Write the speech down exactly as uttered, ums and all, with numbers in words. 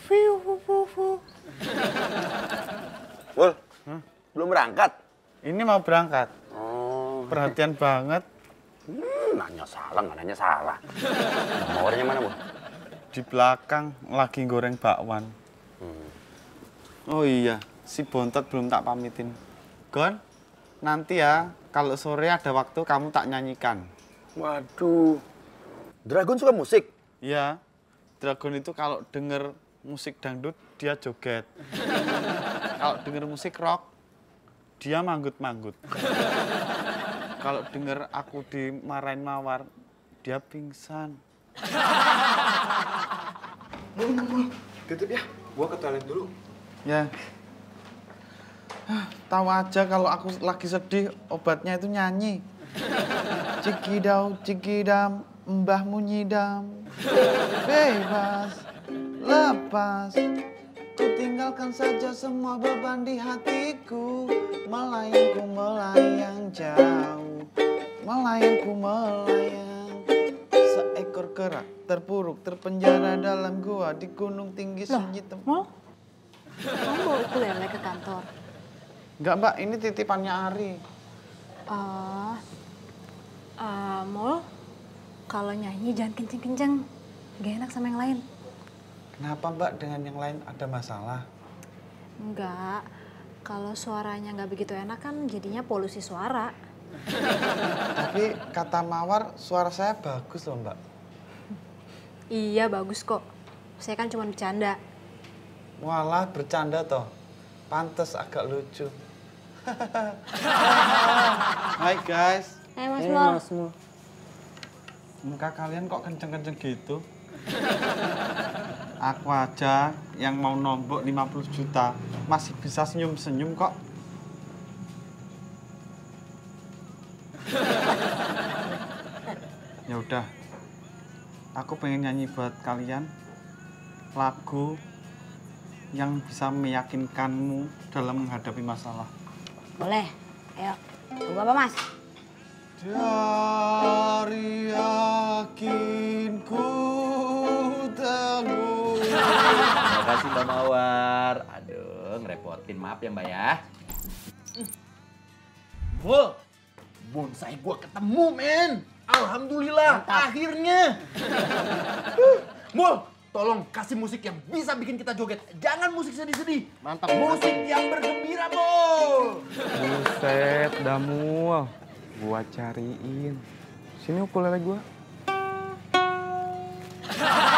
Mul, huh? Belum berangkat? Ini mau berangkat. Oh. Perhatian banget. Hmm, nanya salah, nggak nanya salah. Mawarnya mana, Bu? Di belakang lagi goreng bakwan. Hmm. Oh iya, si Bontot belum tak pamitin. Gon, nanti ya kalau sore ada waktu kamu tak nyanyikan. Waduh, Dragon suka musik? Iya, Dragon itu kalau denger musik dangdut dia joget. Kalau denger musik rock dia manggut-manggut. Kalau denger aku dimarahin Mawar dia pingsan. Mul, mul, mul. Titip ya, gua ke toilet dulu. Ya. Tahu aja kalau aku lagi sedih, obatnya itu nyanyi. Cikidau, cikidam, mbahmu nyidam. Bebas, lepas. Ku tinggalkan saja semua beban di hatiku. Melayang ku melayang jauh. Melayang ku melayang. Seekor kera terpuruk, terpenjara dalam gua di gunung tinggi sunyi tem... Mul, kamu bawa ukulele ke kantor? Enggak, Mbak, ini titipannya Ari. Uh, uh, Mul, kalau nyanyi jangan kenceng-kenceng. Gak enak sama yang lain. Kenapa, Mbak, dengan yang lain ada masalah? Enggak, kalau suaranya nggak begitu enak kan jadinya polusi suara. Tapi kata Mawar, suara saya bagus loh, Mbak. Iya, bagus kok. Saya kan cuma bercanda. Walah, bercanda toh. Pantes agak lucu. Hai guys. Hai Mas Mul. Mas Mul. Muka kalian kok kenceng-kenceng gitu? Aku aja yang mau nombok lima puluh juta masih bisa senyum-senyum kok. Ya udah. Aku pengen nyanyi buat kalian lagu yang bisa meyakinkanmu dalam menghadapi masalah. Boleh, ayo. Tunggu apa, Mas? Dari yakinku teguh. Terima kasih Mbak Mawar. Aduh, ngerepotin. Maaf ya Mbak ya. Mul, bonsai gua ketemu, men. Alhamdulillah, mantap. Akhirnya. Mul, tolong kasih musik yang bisa bikin kita joget. Jangan musik sedih-sedih. Mantap. Musik yang bergembira, Mul. Buset, Damul. Gua cariin. Sini ukulele gua.